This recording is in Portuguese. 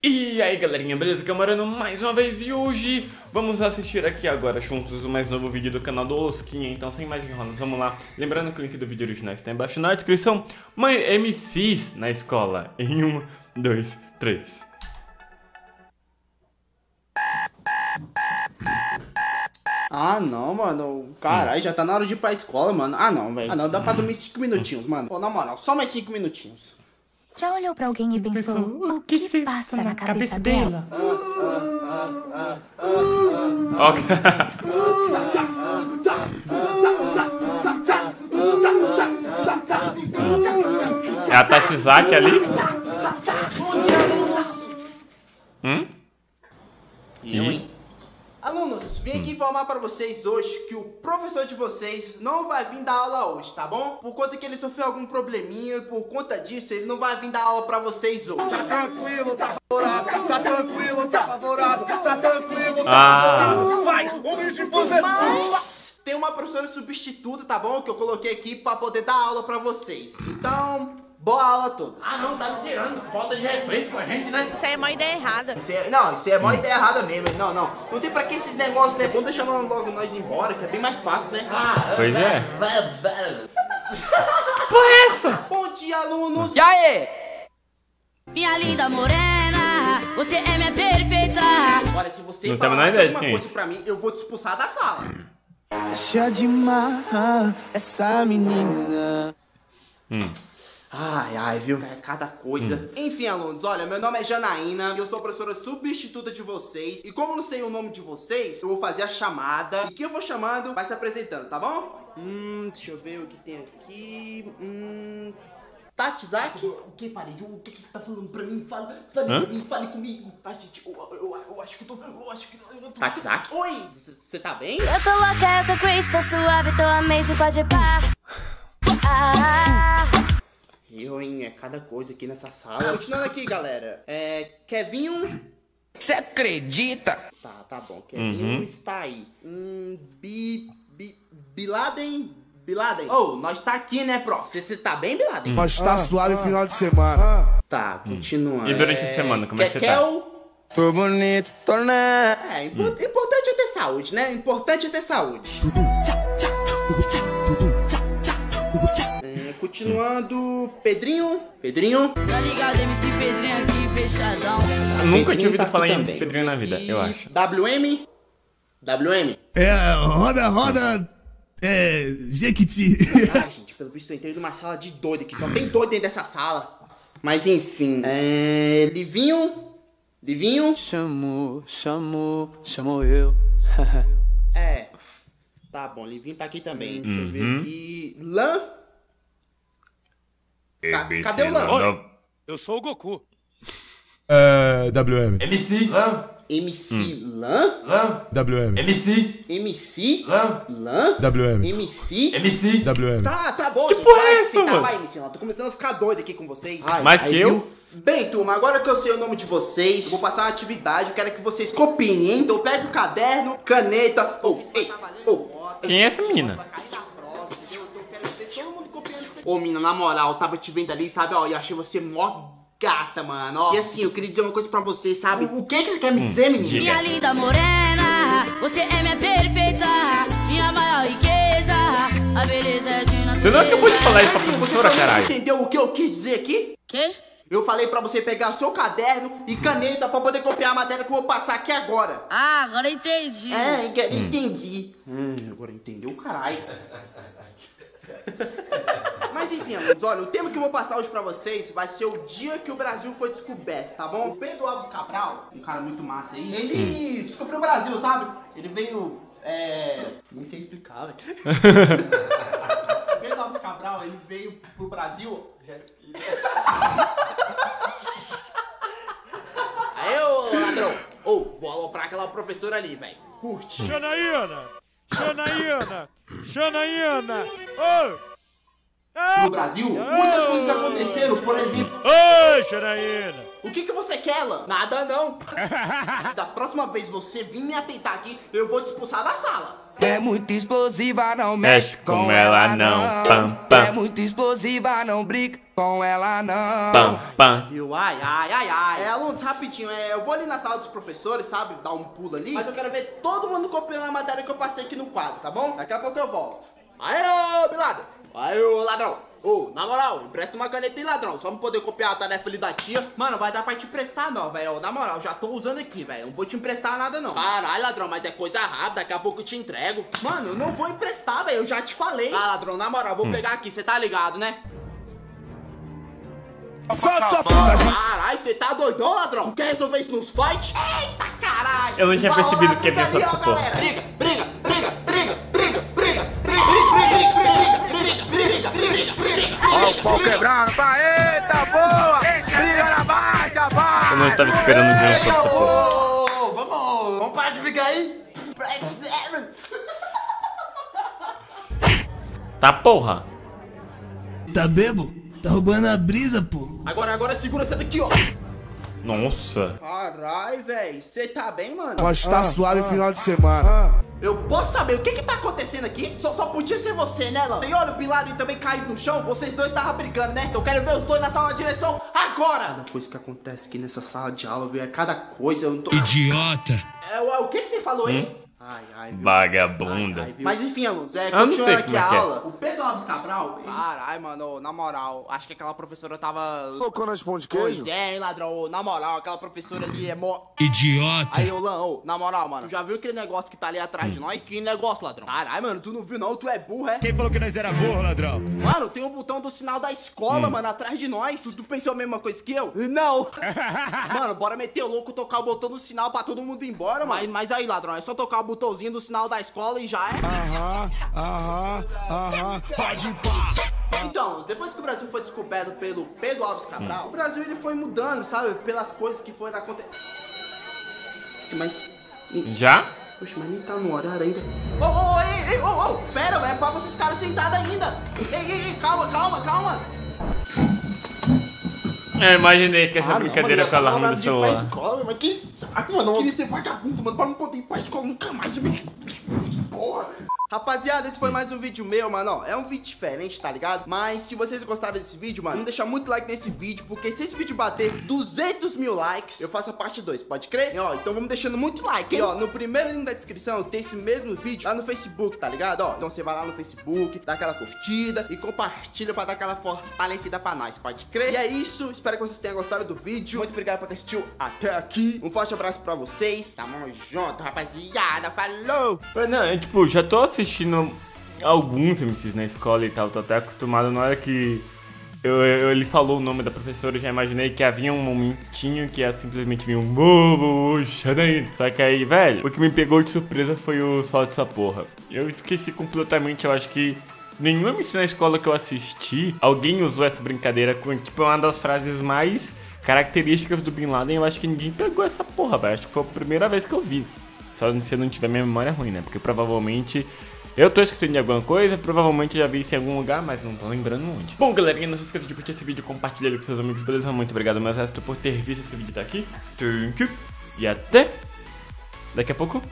E aí galerinha, beleza? Camarano mais uma vez e hoje vamos assistir aqui agora juntos o mais novo vídeo do canal do Osquinha. Então sem mais enrolos, vamos lá. Lembrando que o link do vídeo original está embaixo na descrição. Mãe, MCs na escola em 1, 2, 3. Ah não, mano, caralho, já tá na hora de ir pra escola, mano. Ah não, velho. Ah não, dá pra dormir 5 minutinhos, mano. Pô, na moral, só mais 5 minutinhos. Já olhou pra alguém e pensou, o que se passa na cabeça dela? É a Tatizaki ali? Alunos, vim aqui informar pra vocês hoje que o professor de vocês não vai vir dar aula hoje, tá bom? Por conta que ele sofreu algum probleminha e por conta disso ele não vai vir dar aula pra vocês hoje. Tá tranquilo, tá favorável, tá tranquilo, tá favorável, tá tranquilo, tá favorável. Vai, homem de você. Mas tem uma professora substituta, tá bom? Que eu coloquei aqui pra poder dar aula pra vocês. Então, boa aula a todos. Ah não, tá me tirando, falta de respeito com a gente, né? Isso aí é uma ideia errada. Isso é uma ideia errada mesmo. Não tem pra que esses negócios, né? Vamos deixar logo nós embora, que é bem mais fácil, né? Pois é. Porra é essa? Bom dia, alunos. E aí? Minha linda morena, você é minha perfeita. Olha, se você Não tem a falar menor ideia de alguma quem é coisa esse. pra mim, eu vou te expulsar da sala. Deixa de marrar essa menina. Ai, viu? É cada coisa. Enfim, alunos, olha, meu nome é Janaína e eu sou professora substituta de vocês. E como eu não sei o nome de vocês, eu vou fazer a chamada. E quem eu for chamando vai se apresentando, tá bom? Deixa eu ver o que tem aqui. Tatizaki? O que, parede? O que você tá falando pra mim? Fale pra mim, fale comigo. Tá, gente? Eu acho que eu tô... Tatizaki? Oi, você tá bem? Eu tô louca, eu tô crazy, tô suave, tô amazing, pode pá. Eu, hein? É cada coisa aqui nessa sala. Continuando aqui, galera. Kevinho... Você acredita? Tá bom. Kevinho está aí. Biladen... Oh, nós tá aqui, né, prof? Você tá bem, Biladen? Nós tá suave final de semana. Tá, continuando. E durante a semana, como é que você tá? Tô bonito, tô né? Importante é ter saúde, né? Importante é ter saúde. Continuando, Pedrinho. Tá ligado, MC Pedrinho aqui, fechadão. Eu nunca tinha ouvido tá falar aqui em MC também. Pedrinho na vida, eu acho. WM. Roda, Jequiti. Ai, gente, pelo visto eu entrei numa sala de doido aqui. Só tem doido dentro dessa sala. Mas enfim, Livinho. Chamou eu. Tá bom, Livinho tá aqui também. Deixa eu ver aqui. Lan. Cadê o Lan? Eu sou o Goku. WM. MC Lan. MC Lan? WM. MC Lan? WM. MC? WM. Tá bom. Que gente, porra vai é essa, aceitar, mano? Vai, MC Lan. Tô começando a ficar doido aqui com vocês. Mais Aí, que eu? viu? Bem, turma, agora que eu sei o nome de vocês, eu vou passar uma atividade. Eu quero que vocês copiem, hein? Então pega o caderno, caneta. Quem é essa menina? Ô, mina, na moral, eu tava te vendo ali, sabe? Ó, e achei você mó gata, mano. Ó. E assim, eu queria dizer uma coisa pra você, sabe? O que você quer me dizer, menina? diga. Minha linda morena, você é minha perfeita. Minha maior riqueza, a beleza é de natureza. Você não acabou de falar isso pra professora, caralho? Entendeu o que eu quis dizer aqui? Quê? Eu falei pra você pegar seu caderno e caneta pra poder copiar a matéria que eu vou passar aqui agora. Ah, agora entendi. Entendi. Agora entendeu, caralho. Mas enfim, alunos, olha, o tema que eu vou passar hoje pra vocês vai ser o dia que o Brasil foi descoberto, tá bom? O Pedro Álvares Cabral, um cara muito massa aí, ele descobriu o Brasil, sabe? Ele veio, nem sei explicar, velho. O Pedro Álvares Cabral, ele veio pro Brasil... Aí, ô ladrão, vou aloprar aquela professora ali, velho. Curte. Janaína! Ô! No Brasil, muitas coisas aconteceram, por exemplo... Ô, Janaína! O que você quer, Lan? Nada não. Se da próxima vez você vir me atentar aqui, eu vou te expulsar da sala. É muito explosiva, não mexe com ela não. Pam, pam. É muito explosiva, não brinca com ela não. Pam, pam. Viu? Ai. Alunos, rapidinho, eu vou ali na sala dos professores, sabe? Dar um pulo ali. Mas eu quero ver todo mundo copiando a matéria que eu passei aqui no quadro, tá bom? Daqui a pouco eu volto. Aí, ô, Bilado. Aí, ô, ladrão. Ô, na moral, empresta uma caneta aí, ladrão. Só não poder copiar a tarefa ali da tia. Mano, vai dar pra te emprestar não, velho. Na moral, já tô usando aqui, velho. Não vou te emprestar nada, não. Caralho, ladrão, mas é coisa rápida. Daqui a pouco eu te entrego. Mano, eu não vou emprestar, velho. Eu já te falei. Ah, ladrão, na moral, vou pegar aqui. Você tá ligado, né? Caralho, você tá doidão, ladrão? Quer resolver isso nos fight? Eita, caralho. Eu não tinha percebido que havia só dessa porra. Briga. Ó o pau quebrando, eita boa! Briga na baixa, vai! Eu não tava esperando ver só dessa porra. Vamos parar de brigar aí? Tá porra. Tá bebo? Tá roubando a brisa, pô. Agora segura essa daqui, ó. Nossa. Caralho, velho. Você tá bem, mano? Mas tá suave final de semana. Eu posso saber o que tá acontecendo aqui? Só podia ser você, né, Lão? E olha, o Bin Laden também caiu no chão. Vocês dois estavam brigando, né? Então eu quero ver os dois na sala de direção agora. Cada coisa que acontece aqui nessa sala de aula, viu? É cada coisa. Eu não tô... Idiota. O que você falou, hein? Ai, viu? Vagabunda. Ai, mas enfim, alunos, Eu não sei continuando aqui como é a que é. aula. O Pedro Alves Cabral... Caralho, mano, na moral, acho que aquela professora tava... Colocou nas pão de Pois queijo? é, hein, ladrão, na moral, aquela professora ali é mó... Idiota. Aí, ô Lan, na moral, mano, tu já viu aquele negócio que tá ali atrás de nós? Que negócio, ladrão? Caralho, mano, tu não viu não, tu é burro, é? Quem falou que nós era burro, ladrão? Mano, tem o botão do sinal da escola, mano, atrás de nós. Tu pensou a mesma coisa que eu? Não. Mano, bora meter o louco, tocar o botão do sinal pra todo mundo ir embora, mano. Mas aí, ladrão, é só tocar o botãozinho do sinal da escola e já é. Pode ir pá. Então, depois que o Brasil foi descoberto pelo Pedro Alves Cabral, o Brasil ele foi mudando, sabe? Pelas coisas que foram acontecendo. Mas... Já? Poxa, mas nem tá no horário ainda. Pera, velho, é pra vocês ficarem sentados ainda. Ei, calma. Eu imaginei que essa brincadeira com a alarme do celular. Escola, mas que saco, mano. Eu queria ser vagabundo, mano, pra não poder ir pra escola nunca mais. Porra. Rapaziada, esse foi mais um vídeo meu, mano, ó, é um vídeo diferente, tá ligado? Mas se vocês gostaram desse vídeo, mano, vamos deixar muito like nesse vídeo, porque se esse vídeo bater 200 mil likes, eu faço a parte 2, pode crer? E, ó, então vamos deixando muito like, hein? E, ó, no primeiro link da descrição tem esse mesmo vídeo lá no Facebook, tá ligado? Ó, então você vai lá no Facebook, dá aquela curtida e compartilha pra dar aquela fortalecida pra nós, pode crer? E é isso, espero que vocês tenham gostado do vídeo, muito obrigado por ter assistido até aqui, um forte abraço pra vocês, tamo junto, rapaziada, falou! Não, eu, tipo, já tô assistindo alguns MCs na escola e tal, tô até acostumado. Na hora que ele falou o nome da professora, eu já imaginei que havia um momentinho que ia simplesmente vir um Xanaína. Só que aí, velho, o que me pegou de surpresa foi o sol dessa porra. Eu esqueci completamente, eu acho que nenhum MC na escola que eu assisti, alguém usou essa brincadeira com, tipo, uma das frases mais características do Bin Laden. Eu acho que ninguém pegou essa porra, velho. Acho que foi a primeira vez que eu vi. Só se eu não tiver minha memória ruim, né? Porque provavelmente eu tô esquecendo de alguma coisa, provavelmente já vi isso em algum lugar, mas não tô lembrando onde. Bom, galerinha, não se esqueça de curtir esse vídeo, compartilhar ele com seus amigos, beleza? Muito obrigado, meu resto, por ter visto esse vídeo até aqui. Thank you. E até daqui a pouco.